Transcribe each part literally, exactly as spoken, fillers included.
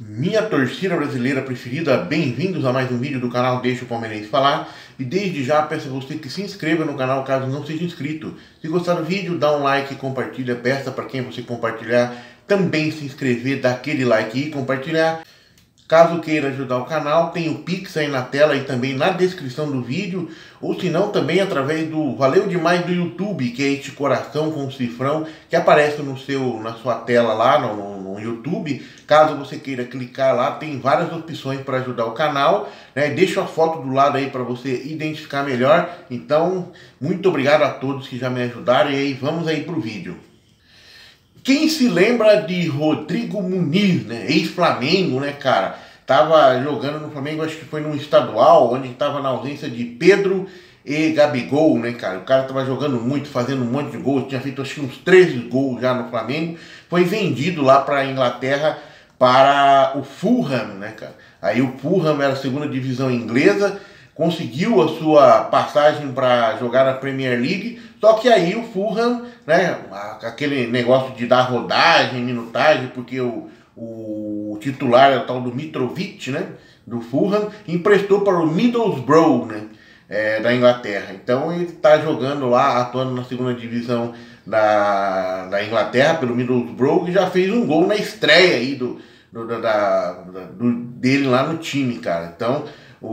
Minha torcida brasileira preferida, bem-vindos a mais um vídeo do canal Deixa o Palmeirense Falar. E desde já peço a você que se inscreva no canal caso não seja inscrito. Se gostar do vídeo, dá um like, compartilha, peça para quem você compartilhar também se inscrever, dar aquele like e compartilhar. Caso queira ajudar o canal, tem o Pix aí na tela e também na descrição do vídeo, ou se não também através do Valeu Demais do YouTube, que é este coração com cifrão que aparece no seu, na sua tela lá no, no, no YouTube. Caso você queira clicar lá, tem várias opções para ajudar o canal, né? Deixa a foto do lado aí para você identificar melhor. Então, muito obrigado a todos que já me ajudaram e aí vamos aí para o vídeo. Quem se lembra de Rodrigo Muniz, né? Ex-Flamengo, né, cara? Tava jogando no Flamengo, acho que foi num estadual, onde estava na ausência de Pedro e Gabigol, né, cara? O cara tava jogando muito, fazendo um monte de gols, tinha feito acho que uns treze gols já no Flamengo. Foi vendido lá para a Inglaterra para o Fulham, né, cara? Aí o Fulham era a segunda divisão inglesa, conseguiu a sua passagem para jogar na Premier League, só que aí o Fulham, né, aquele negócio de dar rodagem, minutagem, porque o, o titular é o tal do Mitrovic, né, do Fulham, emprestou para o Middlesbrough, né, é, da Inglaterra. Então ele está jogando lá, atuando na segunda divisão da, da Inglaterra pelo Middlesbrough, e já fez um gol na estreia aí do, do, da, da, do, dele lá no time, cara. Então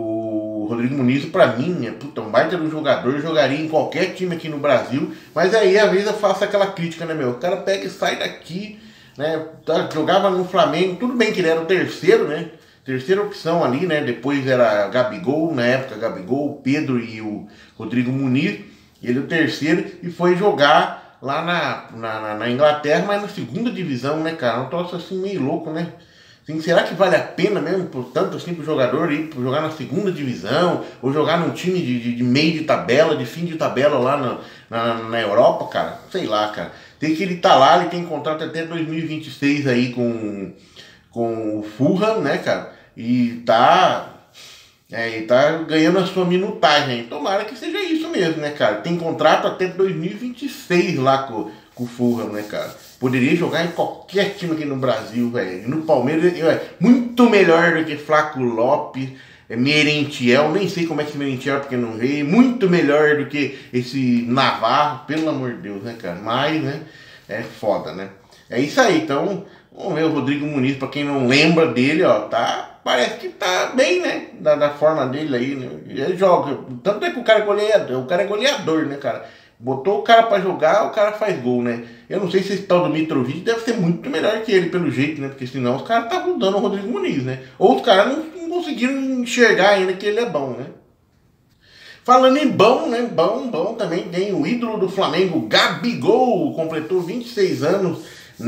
o Rodrigo Muniz, pra mim, é puta, um baita do jogador, jogaria em qualquer time aqui no Brasil, mas aí às vezes eu faço aquela crítica, né, meu? O cara pega e sai daqui, né? Jogava no Flamengo, tudo bem que ele era o terceiro, né? Terceira opção ali, né? Depois era Gabigol, na época Gabigol, Pedro e o Rodrigo Muniz, ele o terceiro, e foi jogar lá na, na, na Inglaterra, mas na segunda divisão, né, cara? Um troço assim meio louco, né? Assim, será que vale a pena mesmo, portanto, assim, para o jogador ir jogar na segunda divisão, ou jogar num time de, de, de meio de tabela, de fim de tabela lá na, na, na Europa, cara? Sei lá, cara. Tem que ele tá lá, ele tem contrato até dois mil e vinte e seis aí com, com o Fulham, né, cara? E tá, é, e tá ganhando a sua minutagem. Tomara que seja isso mesmo, né, cara? Tem contrato até dois mil e vinte e seis lá com, com o Fulham, né, cara? Poderia jogar em qualquer time aqui no Brasil, velho. No Palmeiras, é muito melhor do que Flaco Lopes, é, Merentiel. Nem sei como é que esse Merentiel, porque não veio. Muito melhor do que esse Navarro, pelo amor de Deus, né, cara? Mas, né, é foda, né? É isso aí, então, vamos ver o Rodrigo Muniz, pra quem não lembra dele, ó, tá... Parece que tá bem, né? Da, da forma dele aí, né? Ele joga. Tanto é que o cara é goleador, o cara é goleador, né, cara? Botou o cara pra jogar, o cara faz gol, né? Eu não sei se esse tal do Mitrovic deve ser muito melhor que ele, pelo jeito, né? Porque senão os caras estavam dando o Rodrigo Muniz, né? Ou os caras não, não conseguiram enxergar ainda que ele é bom, né? Falando em bom, né? Bom, bom também tem o ídolo do Flamengo, Gabigol, completou vinte e seis anos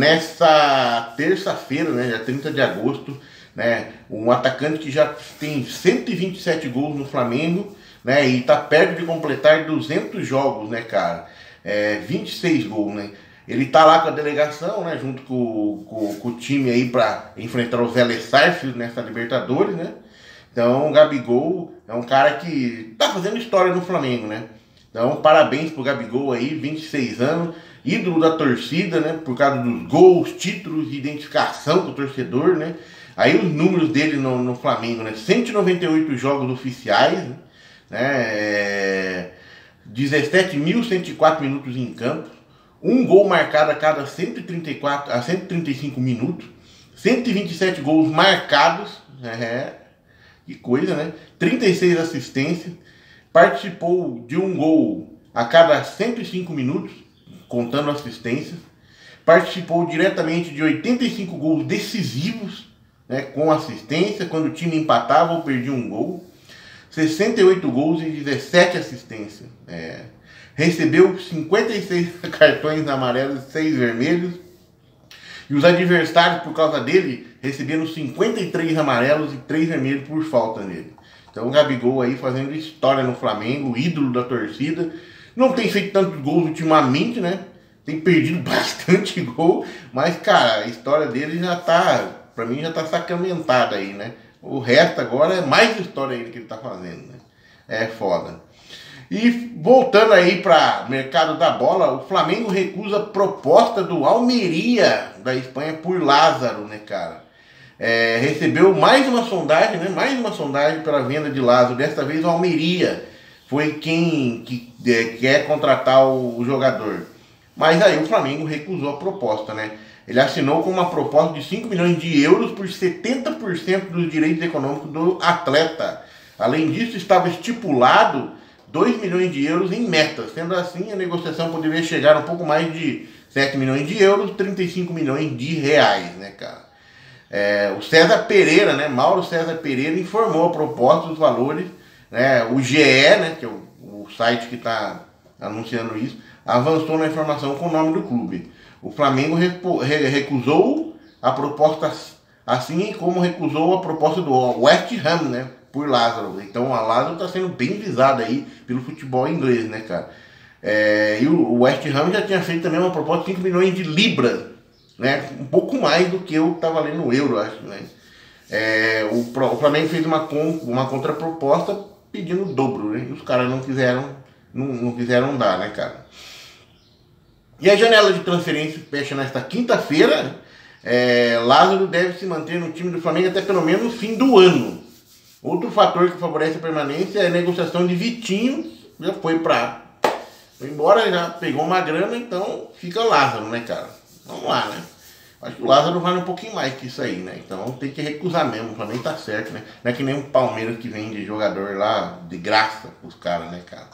nessa terça-feira, né? Dia trinta de agosto, né? Um atacante que já tem cento e vinte e sete gols no Flamengo, né? E tá perto de completar duzentos jogos, né, cara? É, vinte e seis gols, né? Ele tá lá com a delegação, né? Junto com, com, com o time aí para enfrentar os Vélez Sarsfield nessa Libertadores, né? Então o Gabigol é um cara que tá fazendo história no Flamengo, né? Então parabéns pro Gabigol aí, vinte e seis anos, ídolo da torcida, né? Por causa dos gols, títulos de identificação com o torcedor, né? Aí os números dele no, no Flamengo, né? cento e noventa e oito jogos oficiais, né? É, dezessete mil cento e quatro minutos em campo, um gol marcado a cada cento e trinta e quatro a cento e trinta e cinco minutos, cento e vinte e sete gols marcados, é, que coisa, né? trinta e seis assistências, participou de um gol a cada cento e cinco minutos, contando assistências, participou diretamente de oitenta e cinco gols decisivos, né, com assistência, quando o time empatava ou perdia um gol, sessenta e oito gols e dezessete assistências. É. Recebeu cinquenta e seis cartões amarelos e seis vermelhos. E os adversários, por causa dele, receberam cinquenta e três amarelos e três vermelhos por falta nele. Então o Gabigol aí fazendo história no Flamengo, ídolo da torcida. Não tem feito tantos gols ultimamente, né? Tem perdido bastante gol. Mas, cara, a história dele já tá, pra mim, já tá sacramentada aí, né? O resto agora é mais história ainda que ele tá fazendo, né? É foda. E voltando aí para mercado da bola, o Flamengo recusa proposta do Almeria da Espanha por Lázaro, né, cara? é, recebeu mais uma sondagem, né? Mais uma sondagem pela venda de Lázaro. Desta vez o Almeria foi quem que, é, quer contratar o, o jogador. Mas aí o Flamengo recusou a proposta, né? Ele assinou com uma proposta de cinco milhões de euros por setenta por cento dos direitos econômicos do atleta. Além disso, estava estipulado dois milhões de euros em metas. Sendo assim, a negociação poderia chegar a um pouco mais de sete milhões de euros, trinta e cinco milhões de reais, né, cara? É, o César Pereira, né, Mauro César Pereira, informou a proposta dos valores, né, o G E, né, que é o, o site que está anunciando isso, avançou na informação com o nome do clube. O Flamengo recusou a proposta, assim como recusou a proposta do West Ham, né, por Lázaro. Então a Lázaro está sendo bem visada aí pelo futebol inglês, né, cara? É, e o West Ham já tinha feito também uma proposta de cinco milhões de libras, né? Um pouco mais do que eu estava lendo no euro, acho, né? É, o, o Flamengo fez uma, uma contraproposta pedindo o dobro, né? E os caras não quiseram, não, não quiseram dar, né, cara? E a janela de transferência fecha nesta quinta-feira. É, Lázaro deve se manter no time do Flamengo até pelo menos o fim do ano. Outro fator que favorece a permanência é a negociação de Vitinho. Já foi pra... Foi embora, já pegou uma grana, então fica Lázaro, né, cara? Vamos lá, né? Acho que o Lázaro vale um pouquinho mais que isso aí, né? Então tem que recusar mesmo, o Flamengo tá certo, né? Não é que nem um Palmeiras que vende jogador lá de graça pros caras, né, cara?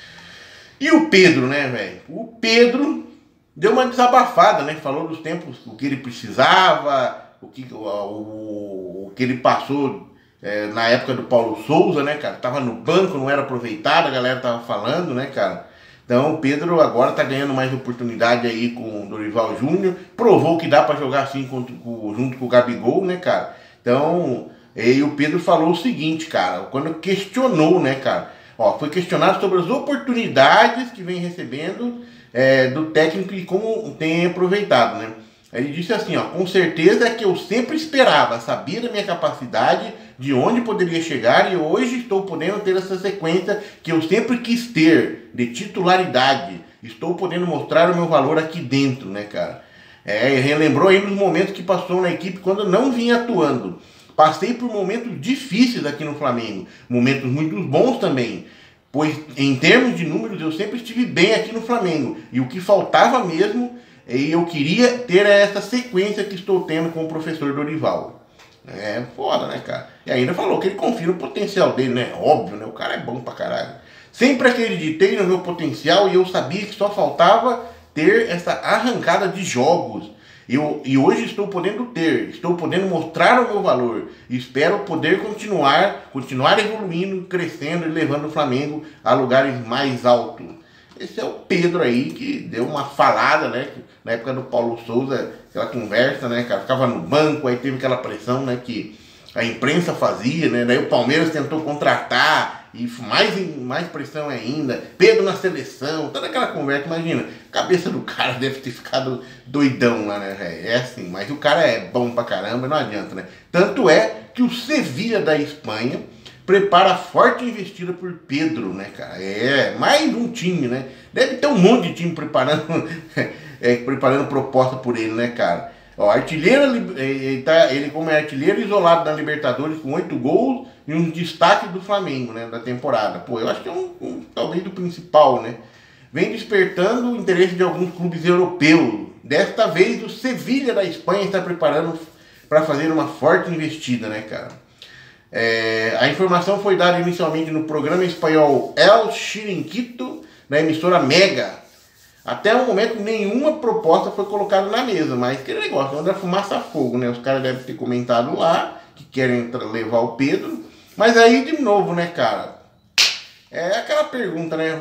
E o Pedro, né, velho? O Pedro deu uma desabafada, né? Falou dos tempos, o que ele precisava, o que, o, o, o que ele passou é, na época do Paulo Souza, né, cara? Tava no banco, não era aproveitado, a galera tava falando, né, cara? Então o Pedro agora tá ganhando mais oportunidade aí com o Dorival Júnior. Provou que dá para jogar assim contra, com, junto com o Gabigol, né, cara? Então, e o Pedro falou o seguinte, cara, quando questionou, né, cara? Ó, foi questionado sobre as oportunidades que vem recebendo é, do técnico e como tem aproveitado, né? Ele disse assim, ó, com certeza é que eu sempre esperava, sabia da minha capacidade, de onde poderia chegar e hoje estou podendo ter essa sequência que eu sempre quis ter, de titularidade. Estou podendo mostrar o meu valor aqui dentro, né, cara? É, relembrou aí nos momentos que passou na equipe quando não vinha atuando. Passei por momentos difíceis aqui no Flamengo, momentos muito bons também, pois em termos de números eu sempre estive bem aqui no Flamengo. E o que faltava mesmo, e eu queria ter essa sequência que estou tendo com o professor Dorival. É foda, né, cara? E ainda falou que ele confia no potencial dele, né? Óbvio, né? O cara é bom pra caralho. Sempre acreditei no meu potencial e eu sabia que só faltava ter essa arrancada de jogos. Eu, e hoje estou podendo ter, estou podendo mostrar o meu valor. E espero poder continuar, continuar evoluindo, crescendo e levando o Flamengo a lugares mais altos. Esse é o Pedro aí, que deu uma falada, né? Na época do Paulo Souza, aquela conversa, né, cara? Ficava no banco, aí teve aquela pressão, né? Que a imprensa fazia, né? Daí o Palmeiras tentou contratar e mais, mais pressão ainda. Pedro na seleção, toda aquela conversa, imagina. A cabeça do cara deve ter ficado doidão lá, né, velho? É assim, mas o cara é bom pra caramba, não adianta, né? Tanto é que o Sevilla da Espanha prepara forte investida por Pedro, né, cara? É, mais um time, né? Deve ter um monte de time preparando, é, preparando proposta por ele, né, cara? Ó, artilheiro, ele, tá, ele como é artilheiro isolado na Libertadores com oito gols e um destaque do Flamengo, né, da temporada. Pô, eu acho que é um, um talvez do principal, né? Vem despertando o interesse de alguns clubes europeus. Desta vez o Sevilla da Espanha está preparando para fazer uma forte investida, né, cara? É, a informação foi dada inicialmente no programa espanhol El Chiringuito, na emissora Mega. Até o momento nenhuma proposta foi colocada na mesa, mas aquele negócio, anda fumaça a fogo, né? Os caras devem ter comentado lá que querem levar o Pedro, mas aí de novo, né, cara? É aquela pergunta, né?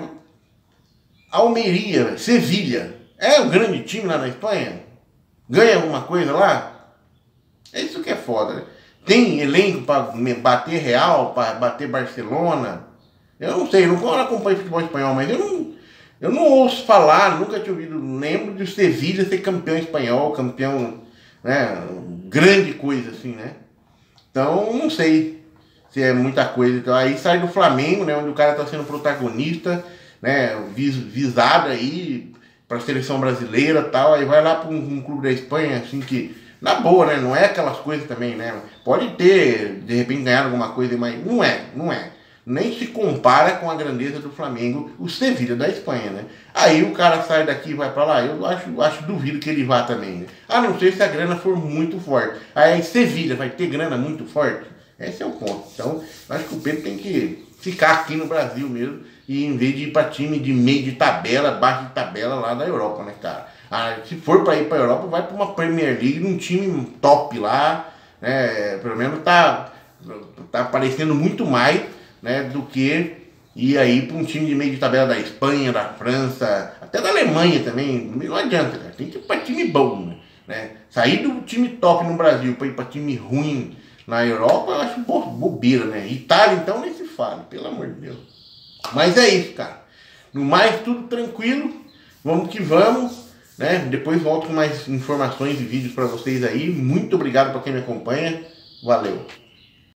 Almeria, Sevilha, é um grande time lá na Espanha? Ganha alguma coisa lá? É isso que é foda, né? Tem elenco para bater Real, para bater Barcelona? Eu não sei, eu não acompanho futebol espanhol, mas eu não, eu não ouço falar, nunca tinha ouvido, lembro de Sevilla ser campeão espanhol, campeão, né, grande coisa assim, né? Então, não sei se é muita coisa. Então, aí sai do Flamengo, né, onde o cara está sendo protagonista, né, vis, visado aí para a seleção brasileira e tal, aí vai lá para um, um clube da Espanha, assim, que na boa, né? Não é aquelas coisas também, né? Pode ter, de repente, ganhado alguma coisa, mas não é, não é. Nem se compara com a grandeza do Flamengo, o Sevilha da Espanha, né? Aí o cara sai daqui e vai pra lá, eu acho, acho duvido que ele vá também, né? A não ser se a grana for muito forte. Aí Sevilha vai ter grana muito forte? Esse é o ponto. Então, acho que o Pedro tem que ficar aqui no Brasil mesmo, e em vez de ir para time de meio de tabela, baixo de tabela lá da Europa, né, cara? Ah, se for para ir para a Europa, vai para uma Premier League, num time top lá, né? Pelo menos tá, tá aparecendo muito mais, né, do que ir aí para um time de meio de tabela da Espanha, da França, até da Alemanha também. Não adianta, cara. Tem que ir para time bom, né? Sair do time top no Brasil para ir para time ruim na Europa, eu acho bo bobeira, né? Itália, então, nem se fala, pelo amor de Deus. Mas é isso, cara. No mais, tudo tranquilo. Vamos que vamos, né? Depois volto com mais informações e vídeos para vocês aí. Muito obrigado para quem me acompanha. Valeu.